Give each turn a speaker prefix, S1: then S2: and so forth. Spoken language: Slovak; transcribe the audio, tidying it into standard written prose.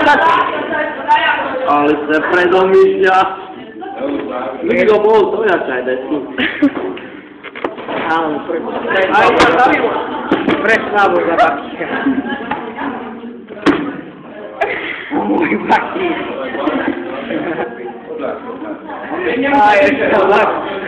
S1: Ale se predomýšľa. Nikto bol to jačaj desku. Áno, preslávo za Bakyka. Môj Baky. A ešte tak.